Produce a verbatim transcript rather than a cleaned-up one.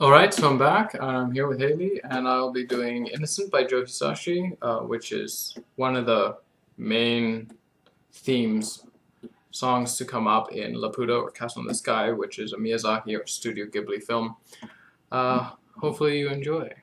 Alright, so I'm back, and I'm here with Haley, and I'll be doing Innocent by Joe Hisaishi, uh, which is one of the main themes, songs to come up in Laputa or Castle in the Sky, which is a Miyazaki or Studio Ghibli film. Uh, hopefully you enjoy.